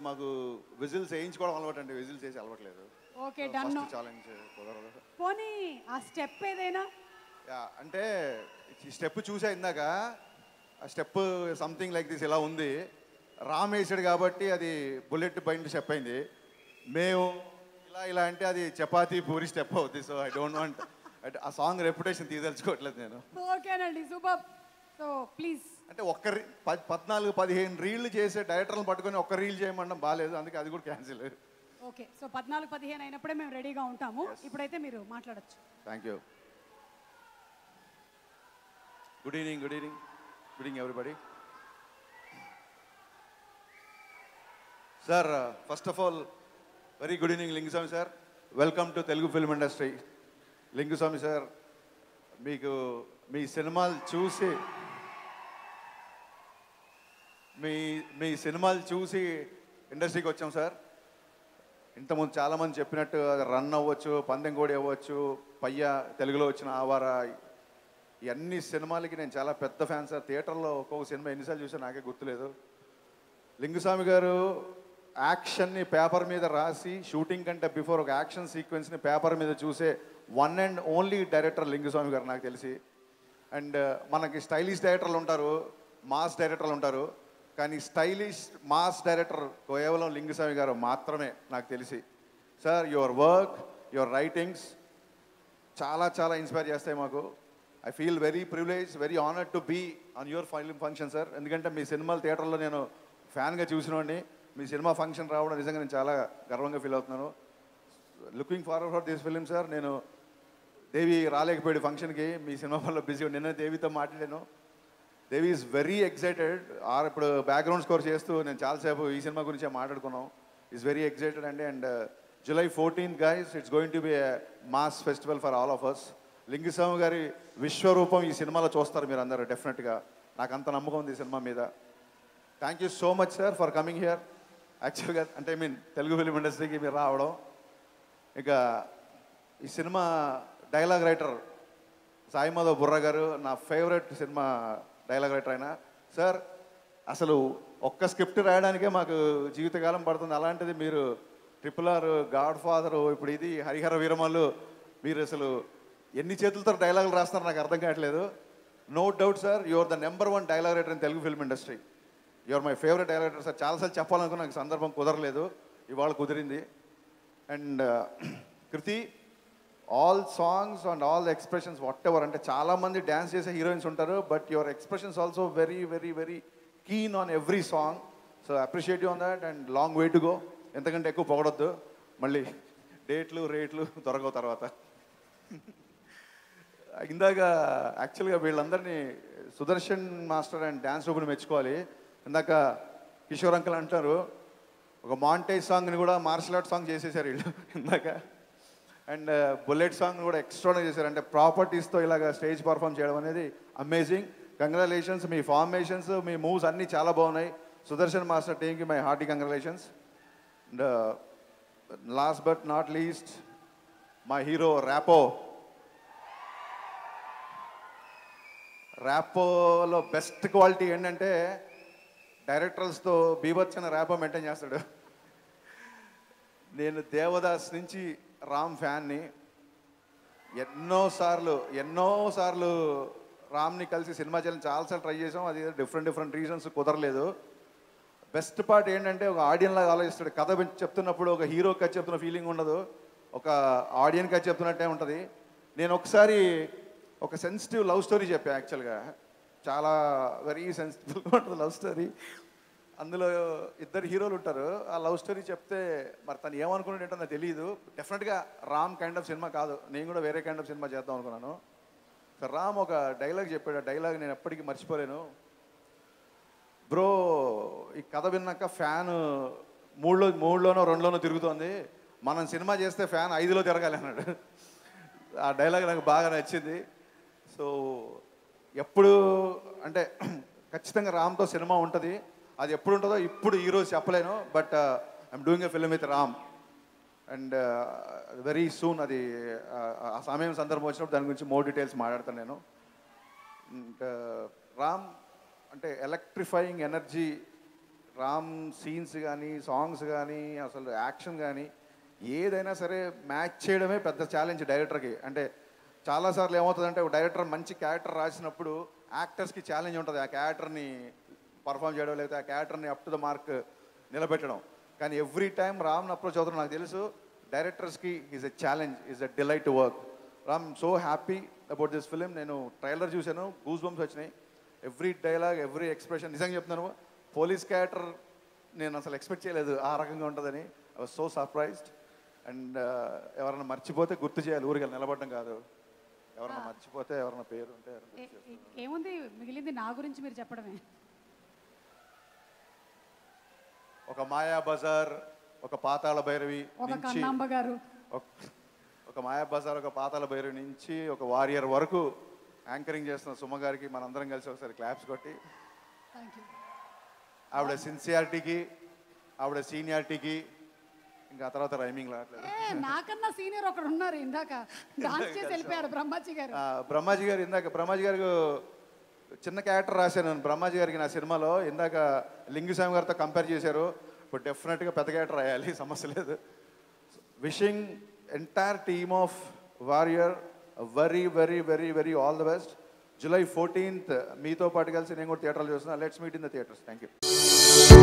మాకు విజిల్స్ వేయించుకోవడం అలవాటు అండి, విజిల్స్ వేసి అలవాట్లేదు. Okay done. ఛాలెంజ్ కుదరదు. పోనీ ఆ స్టెప్ ఏదైనా అంటే ఈ స్టెప్ చూసా ఇందాక, ఆ స్టెప్ సంథింగ్ లైక్ దిస్ ఇలా ఉంది. రామ్ వేసాడు కాబట్టి అది బుల్లెట్ బైండ్ స్టెప్ అయింది. మేము ఇలా అంటే అది చపాతీ పూరి స్టెప్ అవుద్ది. సో ఐ డోంట్ వాంట్ ఆ సాంగ్ రెప్యుటేషన్ తీదలుచుకోవట్లేదు నేను. ఓకేనండి, సూపర్. సో ప్లీజ్ అంటే 14-15 రీళ్లు చేసే డైరెక్టర్లను పట్టుకొని ఒక్క రీల్ చేయమనడం బాగాలేదు, అందుకే అది కూడా క్యాన్సిల్. ఓకే, సో 14-15 అయినప్పుడే మేము రెడీగా ఉంటాము. ఇప్పుడైతే మీరు మాట్లాడచ్చు. Thank you. Good evening, good evening, good evening everybody. Sir, first of all very good evening Lingusamy sir. Welcome to Telugu film industry. Lingusamy sir, మీకు మీ సినిమాలు చూసి మీ సినిమాలు చూసి ఇండస్ట్రీకి వచ్చాం సార్. ఇంతకుముందు చాలామంది చెప్పినట్టు రన్ అవ్వచ్చు, పందెం కోడి అవ్వచ్చు, పయ్య, తెలుగులో వచ్చిన ఆవార, ఇవన్నీ సినిమాలకి నేను చాలా పెద్ద ఫ్యాన్ సార్. థియేటర్లో ఒక్కొక్క సినిమా ఎన్నిసార్లు చూసా నాకే గుర్తులేదు. లింగుస్వామి గారు యాక్షన్ని పేపర్ మీద రాసి, షూటింగ్ కంటే బిఫోర్ ఒక యాక్షన్ సీక్వెన్స్ని పేపర్ మీద చూసే one and only director Lingusamy గారు నాకు తెలిసి. అండ్ మనకి స్టైలిష్ డైరెక్టర్లు ఉంటారు, మాస్ డైరెక్టర్లు ఉంటారు, కానీ స్టైలిష్ మాస్ డైరెక్టర్ కేవలం లింగుస్వామి గారు మాత్రమే నాకు తెలిసి. Sir, your work, your writings చాలా చాలా ఇన్స్పైర్ చేస్తాయి మాకు. I feel very privilege, very honoured to be on your film function sir. ఎందుకంటే మీ సినిమాలు థియేటర్లో నేను ఫ్యాన్గా చూసినోడిని. మీ సినిమా ఫంక్షన్ రావడం నిజంగా నేను చాలా గర్వంగా ఫీల్ అవుతున్నాను. Looking forward for this film sir. నేను దేవి రాలేకపోయాడు ఫంక్షన్కి, మీ సినిమా వల్ల బిజీ. నిన్న దేవితో మాట్లాడాను. Devi is very excited. ఇప్పుడు బ్యాక్గ్రౌండ్ స్కోర్ చేస్తూ నేను చాలాసేపు ఈ సినిమా గురించే మాట్లాడుకున్నాం. ఈజ్ వెరీ ఎక్సైటెడ్ అండి. And July 14th guys, it's going to be a mass festival for all of us. Lingusamy గారి విశ్వరూపం ఈ సినిమాలో చూస్తారు మీరు అందరూ డెఫినెట్గా. నాకు అంత నమ్మకం ఉంది ఈ సినిమా మీద. Thank you so much sir for coming here. యాక్చువల్గా అంటే తెలుగు ఫిలిం ఇండస్ట్రీకి మీరు రావడం. ఇక ఈ సినిమా డైలాగ్ రైటర్ సాయి మాధవ్ బుర్రా గారు నా ఫేవరెట్ సినిమా డైలాగ్ రైటర్ అయినా. సార్, అసలు ఒక్క స్క్రిప్ట్ రాయడానికే మాకు జీవితకాలం పడుతుంది. అలాంటిది మీరు RRR, గాడ్ ఫాదరు, ఇప్పుడు ఇది హరిహర వీరమల్లు, మీరు అసలు ఎన్ని చేతులతో డైలాగులు రాస్తున్నారు నాకు అర్థం కావట్లేదు. No doubt sir, your the #1 dialogue writer in Telugu film industry. Your my favourite dialogue writer sir. చాలాసార్లు చెప్పాలనుకున్న నాకు సందర్భం కుదరలేదు, ఇవాళ కుదిరింది. And Krithi, all songs and all the expressions whatever, అంటే చాలామంది డ్యాన్స్ చేసే హీరోయిన్స్ ఉంటారు, but your expressions also very very very keen on every song. So appreciate you on that and long way to go. ఎంతకంటే ఎక్కువ పొగడొద్దు, మళ్ళీ డేట్లు రేట్లు దొరకవు తర్వాత. ఇందాక యాక్చువల్గా వీళ్ళందరినీ సుదర్శన్ మాస్టర్ అండ్ డ్యాన్స్ రూపుని మెచ్చుకోవాలి. ఇందాక కిషోర్ అంకుల్ అంటారు ఒక మాంటేజ్ సాంగ్ని కూడా మార్షల్ ఆర్ట్ సాంగ్ చేసేసారు వీళ్ళు ఇందాక. అండ్ బుల్లెట్ సాంగ్ కూడా ఎక్స్ట్రాగా చేశారు. అంటే ప్రాపర్టీస్తో ఇలాగ స్టేజ్ పర్ఫామ్ చేయడం అనేది అమేజింగ్. కంగ్రాచులేషన్స్. మీ ఫార్మేషన్స్, మీ మూవ్స్ అన్నీ చాలా బాగున్నాయి. సుదర్శన్ మాస్టర్ టీమ్కి my hearty congratulations. And last but not least మా హీరో ర్యాపోలో బెస్ట్ క్వాలిటీ ఏంటంటే డైరెక్టర్స్తో బీభత్సన ర్యాపో మెయింటైన్ చేస్తాడు. నేను దేవదాస్ నుంచి రామ్ ఫ్యాన్ని. ఎన్నోసార్లు రామ్ని కలిసి సినిమా చేయాలని చాలాసార్లు ట్రై చేసాం. అది డిఫరెంట్ రీజన్స్ కుదరలేదు. బెస్ట్ పార్ట్ ఏంటంటే ఒక ఆడియన్ లాగా ఆలోచిస్తాడు. కథ చెప్తున్నప్పుడు ఒక హీరో కథ చెప్తున్న ఫీలింగ్ ఉండదు, ఒక ఆడియన్ కథ చెప్తున్నట్టే ఉంటుంది. నేను ఒకసారి ఒక సెన్సిటివ్ లవ్ స్టోరీ చెప్పాను. యాక్చువల్గా చాలా వెరీ సెన్సిటివ్గా ఉంటుంది లవ్ స్టోరీ. అందులో ఇద్దరు హీరోలు ఉంటారు. ఆ లవ్ స్టోరీ చెప్తే మరి తను ఏమనుకున్నాడు ఏంటో నాకు తెలియదు. డెఫినెట్గా రామ్ కైండ్ ఆఫ్ సినిమా కాదు, నేను కూడా వేరే కైండ్ ఆఫ్ సినిమా చేద్దాం అనుకున్నాను. సో రామ్ ఒక డైలాగ్ చెప్పాడు. ఆ డైలాగ్ నేను ఎప్పటికీ మర్చిపోలేను. బ్రో, ఈ కథ విన్నాక ఫ్యాన్ మూడులోనో 2లోనో తిరుగుతోంది, మనం సినిమా చేస్తే ఫ్యాన్ 5లో తిరగాలి అన్నాడు. ఆ డైలాగ్ నాకు బాగా నచ్చింది. సో ఎప్పుడు అంటే ఖచ్చితంగా రామ్తో సినిమా ఉంటుంది. అది ఎప్పుడు ఉంటుందో ఇప్పుడు ఈరోజు చెప్పలేను. But I'm doing a film with Ram and very soon. అది ఆ సమయం సందర్భం వచ్చినప్పుడు దాని గురించి మోర్ డీటెయిల్స్ మాట్లాడతాను నేను. రామ్ అంటే ఎలక్ట్రిఫైయింగ్ ఎనర్జీ రామ్ సీన్స్ కానీ సాంగ్స్ కానీ అసలు యాక్షన్ కానీ ఏదైనా సరే మ్యాచ్ చేయడమే పెద్ద ఛాలెంజ్ డైరెక్టర్కి. అంటే చాలాసార్లు ఏమవుతుందంటే ఒక డైరెక్టర్ మంచి క్యారెక్టర్ రాసినప్పుడు యాక్టర్స్కి ఛాలెంజ్ ఉంటుంది ఆ క్యారెక్టర్ని పర్ఫామ్ చేయడం, లేకపోతే ఆ క్యారెక్టర్ని అప్ టు ద మార్క్ నిలబెట్టడం. కానీ ఎవ్రీ టైం రామ్ని అప్రోచ్ అవుతారు నాకు తెలుసు డైరెక్టర్స్కి is a challenge, is a delight to work. Ram so happy about this film. నేను ట్రైలర్ చూశాను, గూస్ బంప్స్ వచ్చినాయి. Every dialogue, every expression. నిజంగా చెప్తున్నాను, పోలీస్ క్యారెక్టర్ నేను అసలు ఎక్స్పెక్ట్ చేయలేదు ఆ రకంగా ఉంటుందని. I was so surprised. And ఎవరైనా మర్చిపోతే గుర్తు చేయాలి, ఊరికి నిలబడడం కాదు. ఎవరైనా మర్చిపోతే ఎవరైనా పేరు ఉంటే ఏముంది, మిగిలింది నా గురించి మీరు చెప్పడమే. ఒక మాయా బజార్, ఒక పాతాళ భైరవి నుంచి, ఒక మాయా బజార్, ఒక పాతాళ భైరవి నుంచి ఒక వారియర్ వరకు యాంకరింగ్ చేస్తున్న సుమ గారికి మనందరం కలిసి ఒకసారి క్లాప్స్ కొట్టి, ఆవిడ సిన్సియారిటీకి, ఆవిడ సీనియారిటీకి, ఇంకా తర్వాత రైమింగ్ రావట్లేదు. నాకన్నా సీనియర్ ఒకడు ఉన్నారు, ఇందాక డాన్స్ చేసి వెళ్ళిపోయారు బ్రహ్మాజీ గారు. బ్రహ్మాజీ గారు ఇందాక బ్రహ్మాజీ గారికి చిన్న క్యారెక్టర్ రాశాను నేను బ్రహ్మాజీ గారికి నా సినిమాలో. ఇందాక లింగుస్వామి గారితో కంపేర్ చేశారు. ఇప్పుడు డెఫినెట్గా పెద్ద క్యారెక్టర్ రాయాలి, సమస్య లేదు. Wishing entire team of warrior very very very very all the best. July 14th మీతో పాటు కలిసి నేను కూడా థియేటర్లో చూస్తున్నా. Let's meet in the theatres. Thank you.